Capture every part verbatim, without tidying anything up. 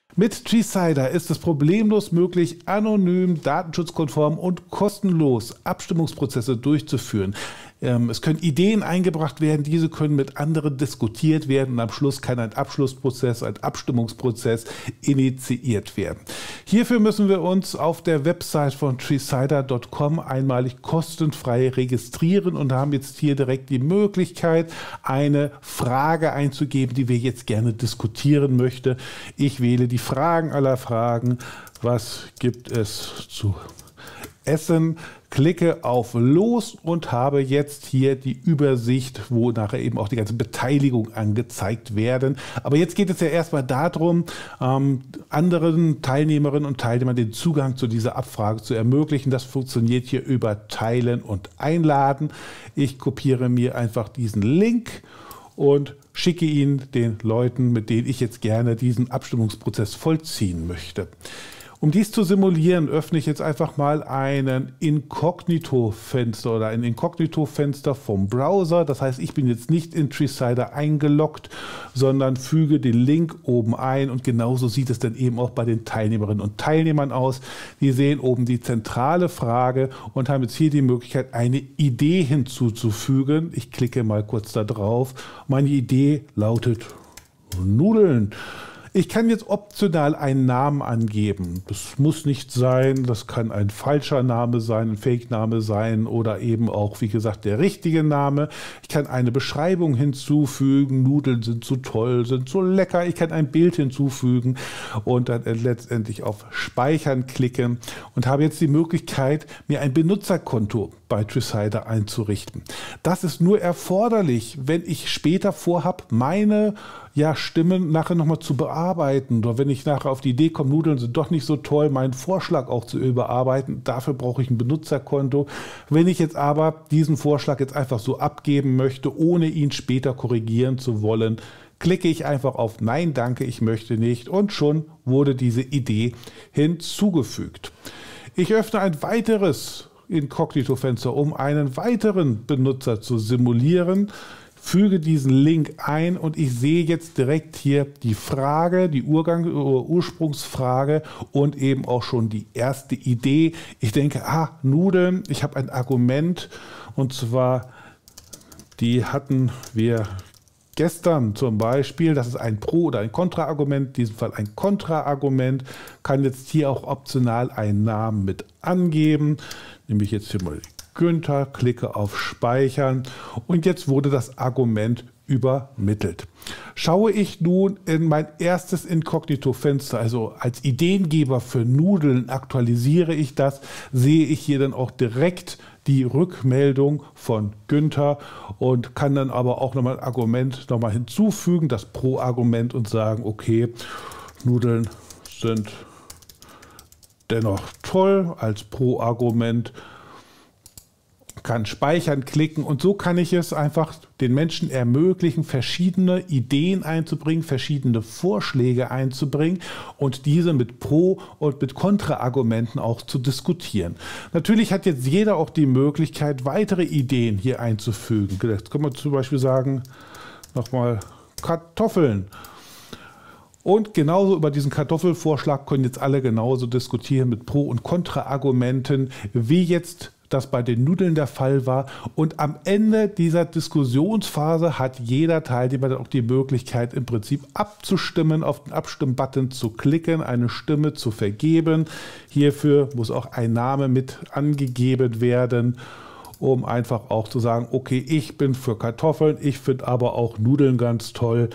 Mit Treesider ist es problemlos möglich, anonym, datenschutzkonform und kostenlos Abstimmungsprozesse durchzuführen. Es können Ideen eingebracht werden, diese können mit anderen diskutiert werden und am Schluss kann ein Abschlussprozess, ein Abstimmungsprozess initiiert werden. Hierfür müssen wir uns auf der Website von treesider punkt com einmalig kostenfrei registrieren und haben jetzt hier direkt die Möglichkeit, eine Frage einzugeben, die wir jetzt gerne diskutieren möchten. Ich wähle die Fragen aller Fragen. Was gibt es zu essen? Klicke auf Los und habe jetzt hier die Übersicht, wo nachher eben auch die ganze Beteiligung angezeigt werden. Aber jetzt geht es ja erstmal darum, ähm, anderen Teilnehmerinnen und Teilnehmern den Zugang zu dieser Abfrage zu ermöglichen. Das funktioniert hier über Teilen und Einladen. Ich kopiere mir einfach diesen Link und schicke ihn den Leuten, mit denen ich jetzt gerne diesen Abstimmungsprozess vollziehen möchte. Um dies zu simulieren, öffne ich jetzt einfach mal einen Inkognito-Fenster oder ein Inkognito-Fenster vom Browser. Das heißt, ich bin jetzt nicht in Treesider eingeloggt, sondern füge den Link oben ein und genauso sieht es dann eben auch bei den Teilnehmerinnen und Teilnehmern aus. Die sehen oben die zentrale Frage und haben jetzt hier die Möglichkeit, eine Idee hinzuzufügen. Ich klicke mal kurz da drauf. Meine Idee lautet Nudeln. Ich kann jetzt optional einen Namen angeben. Das muss nicht sein, das kann ein falscher Name sein, ein Fake-Name sein oder eben auch, wie gesagt, der richtige Name. Ich kann eine Beschreibung hinzufügen, Nudeln sind so toll, sind so lecker. Ich kann ein Bild hinzufügen und dann letztendlich auf Speichern klicken und habe jetzt die Möglichkeit, mir ein Benutzerkonto bei Treesider einzurichten. Das ist nur erforderlich, wenn ich später vorhabe, meine ja, Stimmen nachher nochmal zu bearbeiten oder wenn ich nachher auf die Idee komme, Nudeln sind doch nicht so toll, meinen Vorschlag auch zu überarbeiten. Dafür brauche ich ein Benutzerkonto. Wenn ich jetzt aber diesen Vorschlag jetzt einfach so abgeben möchte, ohne ihn später korrigieren zu wollen, klicke ich einfach auf Nein, danke, ich möchte nicht und schon wurde diese Idee hinzugefügt. Ich öffne ein weiteres Inkognito-Fenster, um einen weiteren Benutzer zu simulieren. Füge diesen Link ein und ich sehe jetzt direkt hier die Frage, die Urgang, Ursprungsfrage und eben auch schon die erste Idee. Ich denke, ah, Nudeln, ich habe ein Argument und zwar, die hatten wir gestern zum Beispiel, das ist ein Pro- oder ein Kontra-Argument, in diesem Fall ein Kontra-Argument, kann jetzt hier auch optional einen Namen mit angeben, nämlich jetzt hier mal Günther, klicke auf Speichern und jetzt wurde das Argument übermittelt. Schaue ich nun in mein erstes Inkognito-Fenster, also als Ideengeber für Nudeln aktualisiere ich das, sehe ich hier dann auch direkt die Rückmeldung von Günther und kann dann aber auch nochmal ein Argument nochmal hinzufügen, das Pro-Argument und sagen, okay, Nudeln sind dennoch toll als Pro-Argument, kann speichern, klicken und so kann ich es einfach den Menschen ermöglichen, verschiedene Ideen einzubringen, verschiedene Vorschläge einzubringen und diese mit Pro- und mit Kontra-Argumenten auch zu diskutieren. Natürlich hat jetzt jeder auch die Möglichkeit, weitere Ideen hier einzufügen. Jetzt können wir zum Beispiel sagen, nochmal Kartoffeln. Und genauso über diesen Kartoffelvorschlag können jetzt alle genauso diskutieren mit Pro- und Kontra-Argumenten, wie jetzt das bei den Nudeln der Fall war. Und am Ende dieser Diskussionsphase hat jeder Teilnehmer dann auch die Möglichkeit, im Prinzip abzustimmen, auf den Abstimmbutton zu klicken, eine Stimme zu vergeben. Hierfür muss auch ein Name mit angegeben werden, um einfach auch zu sagen, okay, ich bin für Kartoffeln, ich finde aber auch Nudeln ganz toll.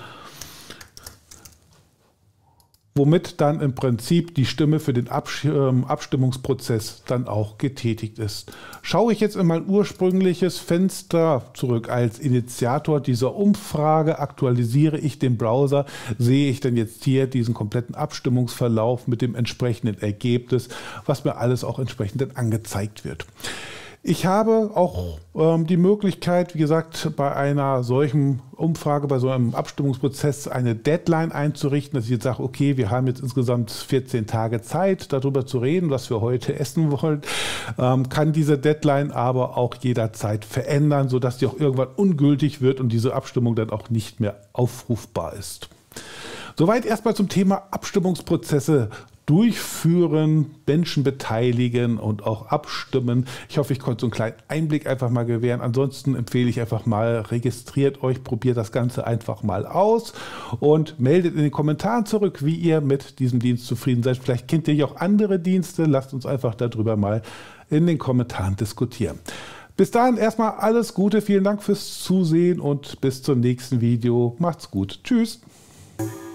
Womit dann im Prinzip die Stimme für den Abstimmungsprozess dann auch getätigt ist. Schaue ich jetzt in mein ursprüngliches Fenster zurück als Initiator dieser Umfrage, aktualisiere ich den Browser, sehe ich dann jetzt hier diesen kompletten Abstimmungsverlauf mit dem entsprechenden Ergebnis, was mir alles auch entsprechend dann angezeigt wird. Ich habe auch ähm, die Möglichkeit, wie gesagt, bei einer solchen Umfrage, bei so einem Abstimmungsprozess eine Deadline einzurichten, dass ich jetzt sage, okay, wir haben jetzt insgesamt vierzehn Tage Zeit, darüber zu reden, was wir heute essen wollen, ähm, kann diese Deadline aber auch jederzeit verändern, sodass die auch irgendwann ungültig wird und diese Abstimmung dann auch nicht mehr aufrufbar ist. Soweit erstmal zum Thema Abstimmungsprozesse durchführen, Menschen beteiligen und auch abstimmen. Ich hoffe, ich konnte so einen kleinen Einblick einfach mal gewähren. Ansonsten empfehle ich einfach mal, registriert euch, probiert das Ganze einfach mal aus und meldet in den Kommentaren zurück, wie ihr mit diesem Dienst zufrieden seid. Vielleicht kennt ihr ja auch andere Dienste. Lasst uns einfach darüber mal in den Kommentaren diskutieren. Bis dahin erstmal alles Gute. Vielen Dank fürs Zusehen und bis zum nächsten Video. Macht's gut. Tschüss.